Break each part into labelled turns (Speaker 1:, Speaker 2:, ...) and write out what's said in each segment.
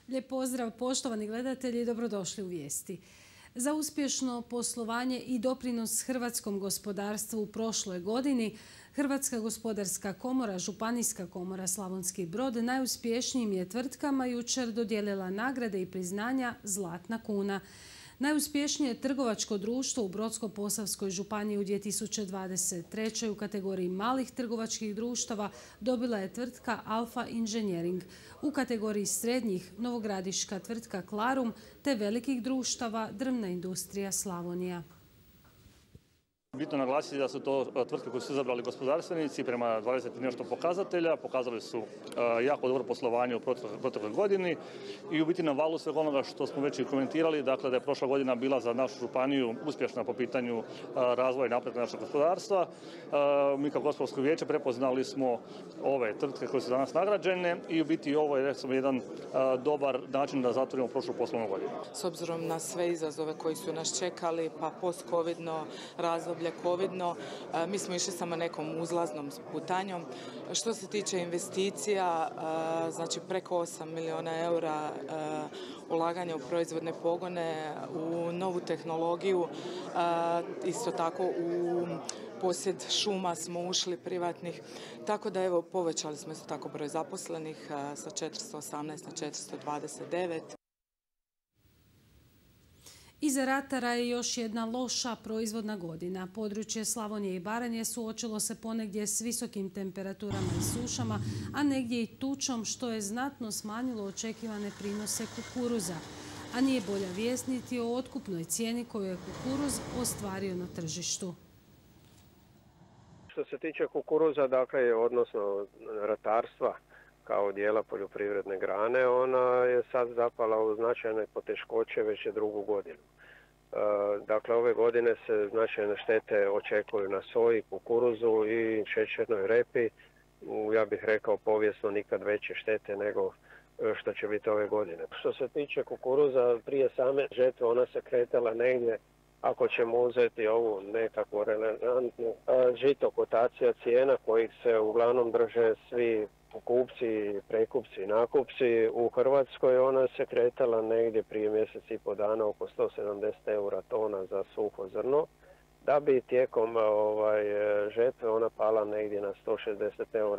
Speaker 1: Lijep pozdrav poštovani gledatelji i dobrodošli u Vijesti. Za uspješno poslovanje i doprinos hrvatskom gospodarstvu u prošloj godini Hrvatska gospodarska komora, Županijska komora Slavonski Brod najuspješnijim je tvrtkama jučer dodijelila nagrade i priznanja Zlatna kuna. Najuspješnije trgovačko društvo u Brodsko-posavskoj županiji u 2023. u kategoriji malih trgovačkih društava dobila je tvrtka Alfa Inženjering. U kategoriji srednjih novogradiška tvrtka Klarum te velikih društava Drvna industrija Slavonija.
Speaker 2: Bitno naglasiti da su to tvrtke koje su izabrali gospodarstvenici prema 20 i nešto pokazatelja. Pokazali su jako dobro poslovanje u protekloj godini i u biti na valu svega onoga što smo već i komentirali, dakle da je prošla godina bila za našu županiju uspješna po pitanju razvoja i napretka našeg gospodarstva. Mi kao gospodarsko vijeće prepoznali smo ove tvrtke koje su danas nagrađene i u biti ovo je recimo jedan dobar način da zatvorimo prošlu poslovnu godinu.
Speaker 3: S obzirom na sve izazove koji su nas čekali, pa post-covidno razdoblje, covidno, mi smo išli samo nekom uzlaznom putanjom. Što se tiče investicija, znači preko 8 milijuna eura ulaganja u proizvodne pogone, u novu tehnologiju, isto tako u posjed šuma smo ušli privatnih, tako da evo povećali smo isto tako broj zaposlenih sa 418 na 429.
Speaker 1: Iza ratara je još jedna loša proizvodna godina. Područje Slavonije i Baranje suočilo se ponegdje s visokim temperaturama i sušama, a negdje i tučom, što je znatno smanjilo očekivane prinose kukuruza. A nije bolja vijest niti o otkupnoj cijeni koju je kukuruz ostvario na tržištu.
Speaker 4: Što se tiče kukuruza, dakle, odnosno ratarstva kao dijela poljoprivredne grane, ona je sad zapala u značajne poteškoće već je drugu godinu. Dakle, ove godine se značajne štete očekuju na soji, kukuruzu i šećernoj repi. Ja bih rekao povijesno nikad veće štete nego što će biti ove godine. Što se tiče kukuruza, prije same žetve ona se kretala negdje, ako ćemo uzeti ovu nekakvu relevantnu žito kotacija cijena kojih se uglavnom drže svi kupci, prekupci i nakupci u Hrvatskoj, ona se kretala negdje prije mjesec i pol dana oko 170 eura tona za suho zrno, da bi tijekom žetve ona pala negdje na 160 eura.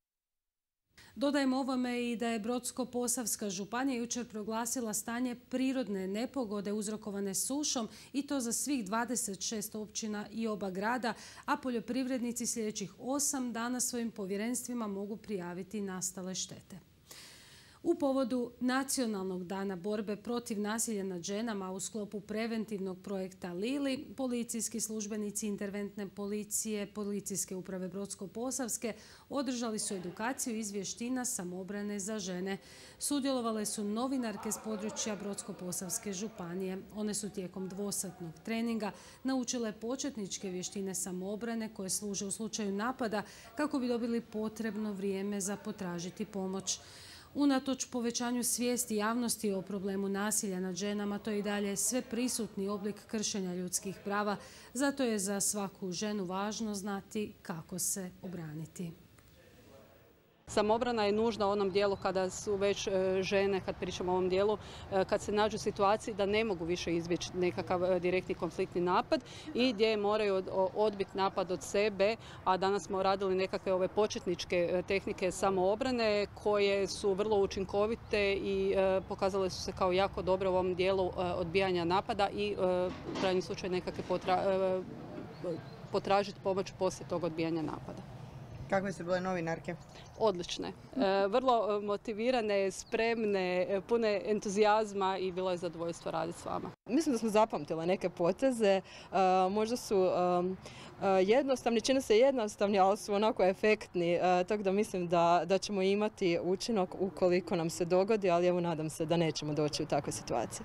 Speaker 1: Dodajmo ovome i da je Brodsko-posavska županija jučer proglasila stanje prirodne nepogode uzrokovane sušom i to za svih 26 općina i oba grada, a poljoprivrednici sljedećih 8 dana svojim povjerenstvima mogu prijaviti nastale štete. U povodu Nacionalnog dana borbe protiv nasilja nad ženama u sklopu preventivnog projekta Lili, policijski službenici interventne policije Policijske uprave Brodsko-posavske održali su edukaciju iz vještina samoobrane za žene. Sudjelovale su novinarke s područja Brodsko-posavske županije. One su tijekom dvosatnog treninga naučile početničke vještine samoobrane koje služe u slučaju napada kako bi dobili potrebno vrijeme za potražiti pomoć. Unatoč povećanju svijesti javnosti o problemu nasilja nad ženama, to je i dalje sve prisutni oblik kršenja ljudskih prava. Zato je za svaku ženu važno znati kako se obraniti.
Speaker 5: Samobrana je nužna u onom dijelu kada su već žene, kad pričamo o ovom dijelu, kad se nađu u situaciji da ne mogu više izbjeći nekakav direktni konfliktni napad i gdje moraju odbiti napad od sebe, a danas smo radili nekakve ove početničke tehnike samoobrane koje su vrlo učinkovite i pokazale su se kao jako dobre u ovom dijelu odbijanja napada i u krajnjem slučaju nekakve potražiti pomoć poslije tog odbijanja napada.
Speaker 6: Kakve su bile novinarke?
Speaker 5: Odlične. Vrlo motivirane, spremne, pune entuzijazma i bilo je zadovoljstvo raditi s vama.
Speaker 6: Mislim da smo zapamtile neke poteze. Možda su jednostavni, čine se jednostavni, ali su onako efektni. Tako da mislim da ćemo imati učinak ukoliko nam se dogodi, ali evo nadam se da nećemo doći u takve situacije.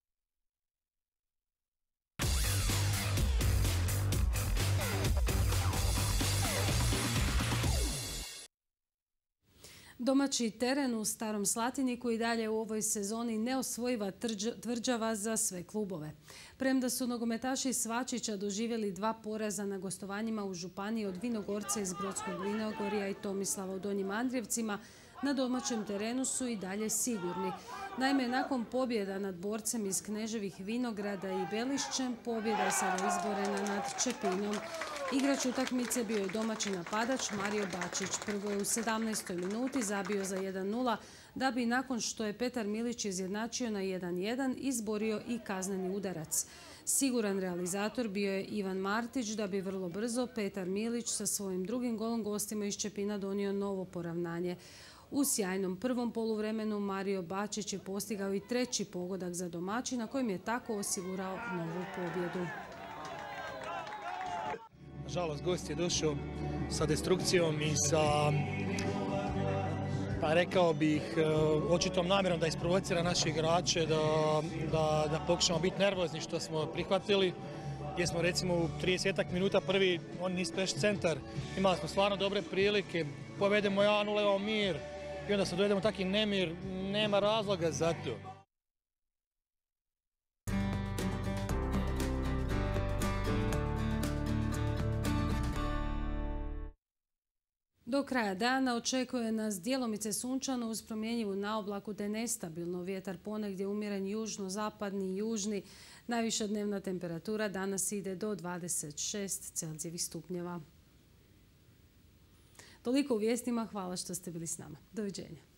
Speaker 1: Domaći teren u Starom Slatiniku i dalje u ovoj sezoni neosvojiva tvrđava za sve klubove. Premda su nogometaši Svačića doživjeli 2 poraza na gostovanjima u županiji od Vinogorca iz Brodskog Vinogorja i Tomislava u Donjim Andrijevcima, na domaćem terenu su i dalje sigurni. Naime, nakon pobjeda nad borcem iz Kneževih Vinograda i Belišćem, pobjeda je sada izborena nad Čepinom. Igrač utakmice bio je domaći napadač Mario Bačić. Prvo je u 17. minuti zabio za 1:0, da bi nakon što je Petar Milić izjednačio na 1:1 izborio i kazneni udarac. Siguran realizator bio je Ivan Martić, da bi vrlo brzo Petar Milić sa svojim drugim golom gostima iz Čepina donio novo poravnanje. U sjajnom prvom poluvremenu Mario Bačić je postigao i treći pogodak za domaćina, kojim je tako osigurao novu pobjedu.
Speaker 7: Nažalost, gost je došao sa destrukcijom i sa, pa rekao bih, očitom namjerom da isprovocira naše igrače, da pokušamo biti nervozni, što smo prihvatili. Gdje smo recimo u 30 minuta prvi, oni nisu prešli centar, imali smo stvarno dobre prilike, povedemo 1:0, imamo mir i onda se dovedemo taki nemir, nema razloga za to.
Speaker 1: Do kraja dana očekuje nas djelomice sunčano uz promjenjivu naoblaku te nestabilno. Vjetar ponegdje umjeren južno-zapadni i južni. Najviša dnevna temperatura danas ide do 26 Celzijevih stupnjeva. Toliko u vijestima, hvala što ste bili s nama. Doviđenja.